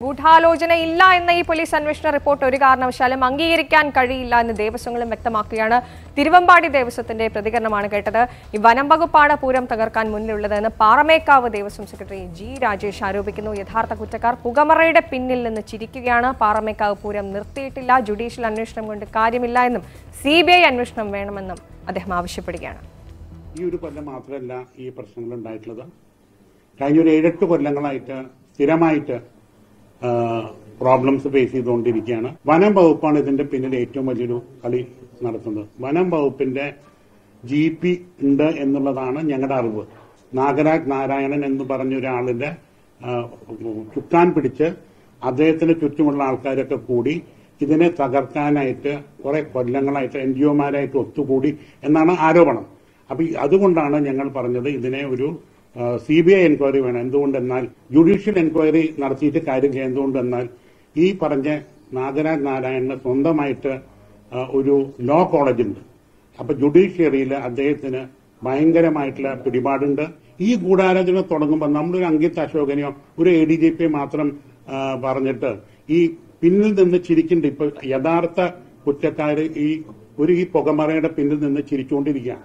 ഗൂഢാലോചനയില്ല എന്ന ഈ പോലീസ് അന്വേഷണ റിപ്പോർട്ട് ഒരു കാരണവശാലും അംഗീകരിക്കാൻ കഴിയില്ല എന്ന് ദേവസ്വങ്ങളും വ്യക്തമാക്കുകയാണ്. തിരുവമ്പാടി ദേവസ്വത്തിന്റെ പ്രതികരണമാണ് കേട്ടത്. ഈ വനം വകുപ്പാണ് പൂരം തകർക്കാൻ മുന്നിലുള്ളതെന്ന് പാറമേക്കാവ് ദേവസ്വം സെക്രട്ടറി ജി രാജേഷ് ആരോപിക്കുന്നു. യഥാർത്ഥ കുറ്റക്കാർ പുകമറയുടെ പിന്നിൽ നിന്ന് ചിരിക്കുകയാണ്. പാറമേക്കാവ് പൂരം നിർത്തിയിട്ടില്ല. ജുഡീഷ്യൽ അന്വേഷണം കൊണ്ട് കാര്യമില്ല എന്നും CBI അന്വേഷണം വേണമെന്നും അദ്ദേഹം ആവശ്യപ്പെടുകയാണ്. ഈ ഒരു കൊല്ലം മാത്രമല്ല ഈ പ്രശ്നങ്ങൾ ഉണ്ടായിട്ടുള്ളത്. കഴിഞ്ഞ ഒരു 7-8 കൊല്ലങ്ങളായിട്ട് സ്ഥിരമായിട്ട് പ്രോബ്ലംസ് ഫേസ് ചെയ്തുകൊണ്ടിരിക്കുകയാണ്. വനം വകുപ്പാണ് ഇതിന്റെ പിന്നിൽ ഏറ്റവും വലിയൊരു കളി നടത്തുന്നത്. വനം വകുപ്പിന്റെ GP ഉണ്ട് എന്നുള്ളതാണ് ഞങ്ങളുടെ അറിവ്. നാഗരാജ് നാരായണൻ എന്ന് പറഞ്ഞ ഒരാളിന്റെ ചുക്കാൻ പിടിച്ച് അദ്ദേഹത്തിന് ചുറ്റുമുള്ള ആൾക്കാരൊക്കെ കൂടി ഇതിനെ തകർക്കാനായിട്ട് കുറെ കൊല്ലങ്ങളായിട്ട് NGOമാരായിട്ട് ഒത്തുകൂടി എന്നാണ് ആരോപണം. അപ്പൊ അതുകൊണ്ടാണ് ഞങ്ങൾ പറഞ്ഞത് ഇതിനെ ഒരു CBI എൻക്വയറി വേണം. എന്തുകൊണ്ടെന്നാൽ ജുഡീഷ്യൽ എൻക്വയറി നടത്തിയിട്ട് കാര്യമില്ല. എന്തുകൊണ്ടെന്നാൽ ഈ പറഞ്ഞ നാഗരാജ് നാരായണന് സ്വന്തമായിട്ട് ഒരു ലോ കോളേജ് ഉണ്ട്. അപ്പൊ ജുഡീഷ്യറിയിൽ അദ്ദേഹത്തിന് ഭയങ്കരമായിട്ടുള്ള പിടിപാടുണ്ട്. ഈ ഗൂഢാലോചന തുടങ്ങുമ്പോൾ നമ്മളൊരു അങ്കിത് അശോകനെയോ ഒരു ADGP മാത്രം പറഞ്ഞിട്ട് ഈ പിന്നിൽ നിന്ന് ചിരിക്കുന്നുണ്ട്. ഇപ്പൊ യഥാർത്ഥ കുറ്റക്കാര് ഈ പുകമറയുടെ പിന്നിൽ നിന്ന് ചിരിച്ചുകൊണ്ടിരിക്കുകയാണ്.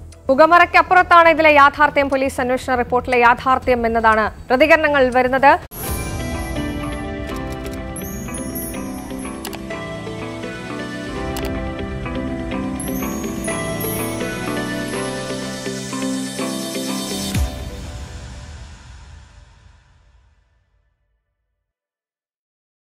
പുകമറയ്ക്കപ്പുറത്താണ് ഇതിലെ യാഥാർത്ഥ്യം, പോലീസ് അന്വേഷണ റിപ്പോർട്ടിലെ യാഥാർത്ഥ്യം എന്നതാണ് പ്രതികരണങ്ങൾ വരുന്നത്.